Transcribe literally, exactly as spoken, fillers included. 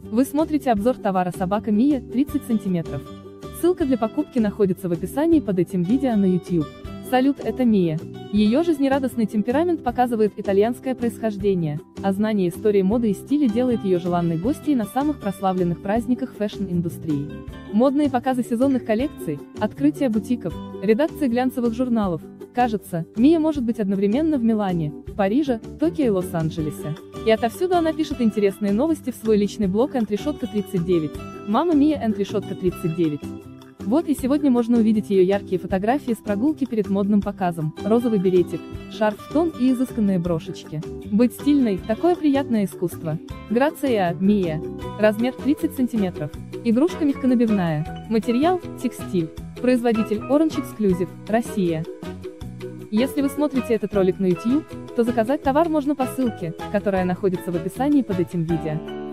Вы смотрите обзор товара собака Мия, тридцать сантиметров. Ссылка для покупки находится в описании под этим видео на YouTube. Салют, это Мия. Ее жизнерадостный темперамент показывает итальянское происхождение, а знание истории моды и стиля делает ее желанной гостьей на самых прославленных праздниках фэшн-индустрии. Модные показы сезонных коллекций, открытие бутиков, редакции глянцевых журналов. Кажется, Мия может быть одновременно в Милане, Париже, Токио и Лос-Анджелесе. И отовсюду она пишет интересные новости в свой личный блог энд решетка тридцать девять. Мама Мия энд решетка тридцать девять. Вот и сегодня можно увидеть ее яркие фотографии с прогулки перед модным показом, розовый беретик, шарф в тон и изысканные брошечки. Быть стильной – такое приятное искусство. Грация Мия. Размер тридцать сантиметров. Игрушка мягконабивная. Материал – текстиль. Производитель Orange Exclusive, Россия. Если вы смотрите этот ролик на YouTube, то заказать товар можно по ссылке, которая находится в описании под этим видео.